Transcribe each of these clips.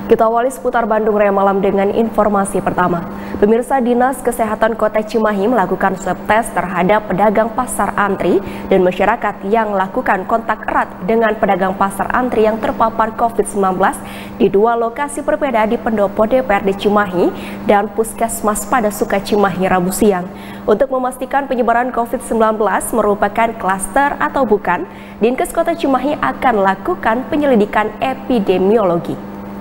Kita awali seputar Bandung Raya Malam dengan informasi pertama. Pemirsa, Dinas Kesehatan Kota Cimahi melakukan swab test terhadap pedagang pasar antri dan masyarakat yang melakukan kontak erat dengan pedagang pasar antri yang terpapar COVID-19 di dua lokasi berbeda di Pendopo DPRD Cimahi dan Puskesmas Padasuka Cimahi Rabu siang. Untuk memastikan penyebaran COVID-19 merupakan klaster atau bukan, Dinkes Kota Cimahi akan lakukan penyelidikan epidemiologi.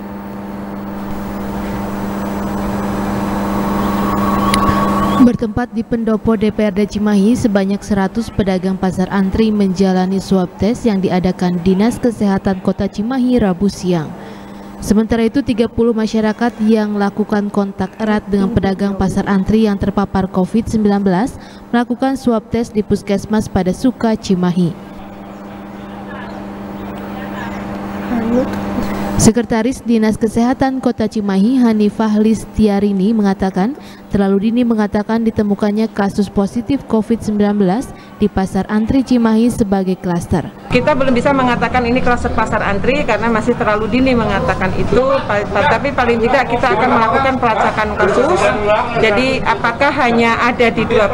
Bertempat di Pendopo DPRD Cimahi, sebanyak 100 pedagang pasar antri menjalani swab test yang diadakan Dinas Kesehatan Kota Cimahi Rabu siang. Sementara itu, 30 masyarakat yang melakukan kontak erat dengan pedagang pasar antri yang terpapar COVID-19 melakukan swab test di Puskesmas Padasuka Cimahi. Sekretaris Dinas Kesehatan Kota Cimahi Hanifah Listiarini mengatakan terlalu dini mengatakan ditemukannya kasus positif COVID-19 di pasar antri Cimahi sebagai klaster. Kita belum bisa mengatakan ini klaster pasar antri karena masih terlalu dini mengatakan itu, tapi paling tidak kita akan melakukan pelacakan kasus. Jadi apakah hanya ada di dua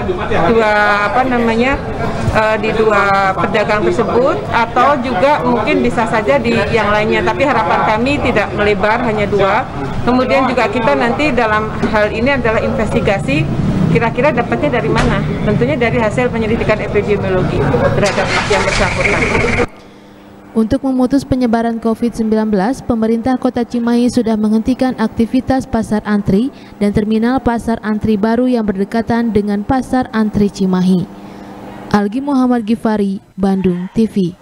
pedagang tersebut atau juga mungkin bisa saja di yang lainnya, tapi harapan kami tidak melebar, hanya dua. Kemudian juga kita nanti dalam hal ini adalah investigasi kira-kira dapatnya dari mana? Tentunya dari hasil penyelidikan epidemiologi terhadap yang bersangkutan. Untuk memutus penyebaran COVID-19, pemerintah Kota Cimahi sudah menghentikan aktivitas pasar antri dan terminal pasar antri baru yang berdekatan dengan pasar antri Cimahi. Algi Muhammad Gifari, Bandung TV.